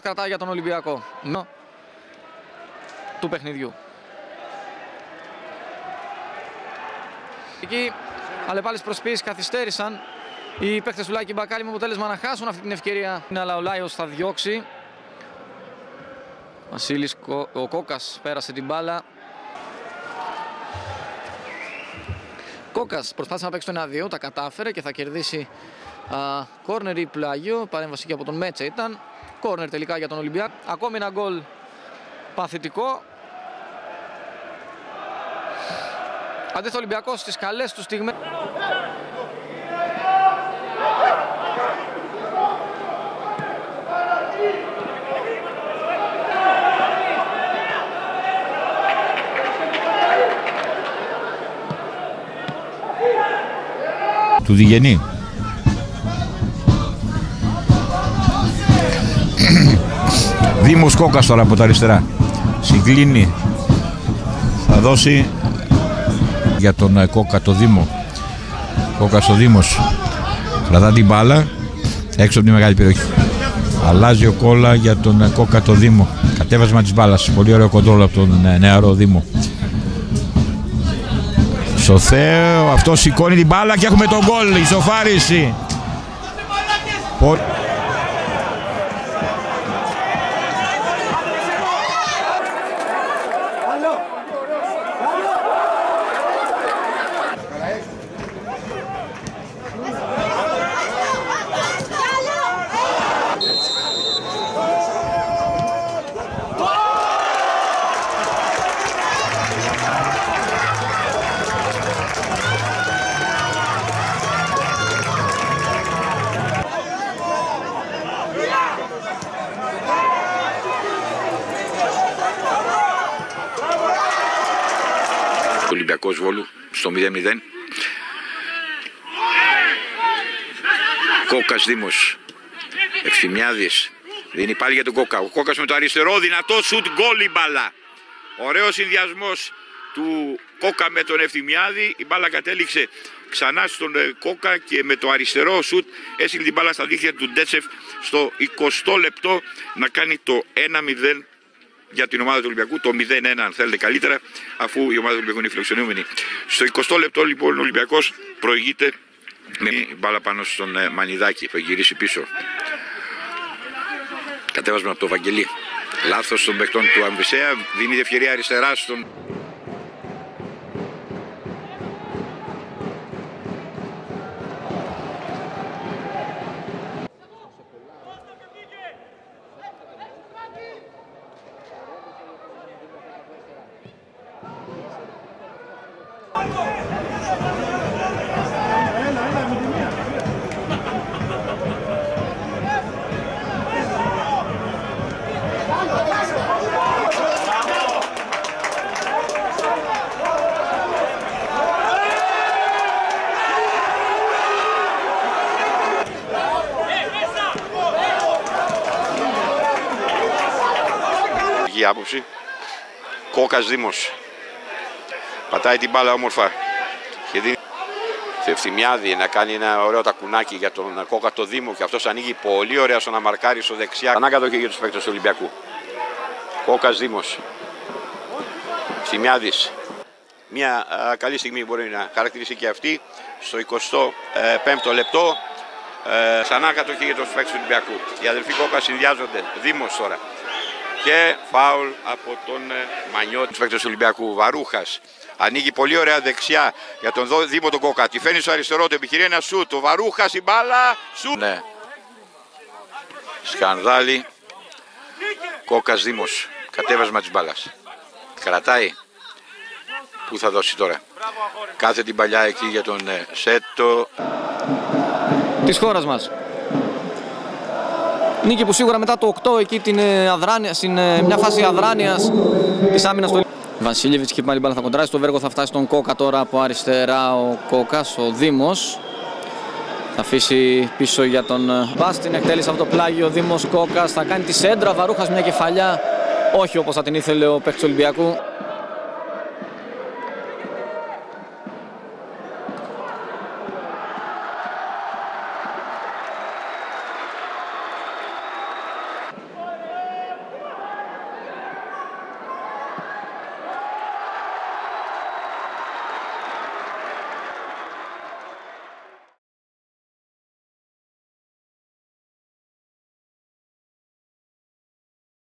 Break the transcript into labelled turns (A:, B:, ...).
A: κρατάει για τον Ολυμπιακό του παιχνιδιού. Εκεί αλλεπάλληλες προσποιήσεις καθυστέρησαν οι παίκτες του Λάκη Μπακάλι με αποτέλεσμα να χάσουν αυτή την ευκαιρία. Αλλά ο Λάιος θα διώξει. Βασίλης, ο Κόκας πέρασε την μπάλα. Κόκας προσπάθησε να παίξει το 1-2, τα κατάφερε και θα κερδίσει κόρνερ ή πλάγιο. Παρέμβαση και από τον Μέτσα ήταν. Κόρνερ τελικά για τον Ολυμπιακό. Ακόμη ένα γκολ παθητικό. Αντίθετα ο Ολυμπιακός στις καλές του στιγμές.
B: Του Διγενή. Δήμος Κόκας τώρα από τα αριστερά. Συγκλίνει. Θα δώσει για τον Κόκα το Δήμο. Κόκας ο Δήμος. Κρατά την μπάλα έξω από τη μεγάλη περιοχή. Αλλάζει ο Κόλλα για τον Κόκα το Δήμο. Κατέβασμα της μπάλας. Πολύ ωραίο κοντρόλ από τον νεαρό Δήμο. Στο Θέο, αυτό σηκώνει την μπάλα και έχουμε τον γκολ, ισοφάριση.
C: Ολυμπιακός Βόλου στο 0-0. Κόκας Δήμος. Ευθυμιάδης. Δίνει πάλι για τον Κόκα. Ο Κόκας με το αριστερό. Δυνατό σουτ, γκολ η μπάλα. Ωραίος συνδυασμός του Κόκα με τον Ευθυμιάδη. Η μπάλα κατέληξε ξανά στον Κόκα και με το αριστερό σουτ έστειλε την μπάλα στα δίχτυα του Ντέτσεφ στο 20 λεπτό να κάνει το 1-0 για την ομάδα του Ολυμπιακού, το 0-1 αν θέλετε καλύτερα, αφού η ομάδα του Ολυμπιακού είναι φιλοξενούμενη. Στο 20 λεπτό λοιπόν ο Ολυμπιακός προηγείται με μπάλα πάνω στον Μανιδάκη που έχει γυρίσει πίσω. Κατέβασμα από το Βαγγελί. Λάθος των παιχτών του Αμβεσέα, δίνει η ευκαιρία αριστερά στον... άποψη. Κόκας Δήμος πατάει την μπάλα όμορφα και δίνει Ευθυμιάδη να κάνει ένα ωραίο τακουνάκι για τον Κόκα το Δήμο και αυτός ανοίγει πολύ ωραία στο να μαρκάρει στο δεξιά. Ανάκατο και για τους παίκτες του Ολυμπιακού. Κόκας Δήμος. Ευθυμιάδης. Μια καλή στιγμή μπορεί να χαρακτηρίσει και αυτή στο 25ο λεπτό. Ξανά κατοχή για τους παίκτες του Ολυμπιακού. Οι αδελφοί Κόκα συνδυάζονται. Δήμος τώρα. Και φάουλ από τον Μανιώτη. Τους παίκτες του Ολυμπιακού. Βαρούχας. Ανοίγει πολύ ωραία δεξιά για τον Δήμο τον Κόκα. Τη φαίνει στο αριστερό του. Επιχειρεί ένα σουτ. Ο Βαρούχας η μπάλα. Σουτ. Ναι. Σκανδάλι. Κόκας Δήμος. Κατέβασμα της μπάλας. Κρατάει. Πού θα δώσει τώρα. Κάθε την παλιά εκεί για τον Σέτο.
A: Της χώρας μας. Νίκη που σίγουρα μετά το 8 εκεί την αδράνεια, στην μια φάση αδράνειας της άμυνας του Βασίλεβιτς και πάλι μπάλα θα κοντράσει. Το Βέργο θα φτάσει στον Κόκα τώρα από αριστερά ο Κόκας, ο Δήμος. Θα αφήσει πίσω για τον Μπάστιν, εκτέλεσε αυτό το πλάγιο ο Δήμος Κόκας. Θα κάνει τη σέντρα, Βαρούχας μια κεφαλιά. Όχι όπως θα την ήθελε ο παίκτης του Ολυμπιακού.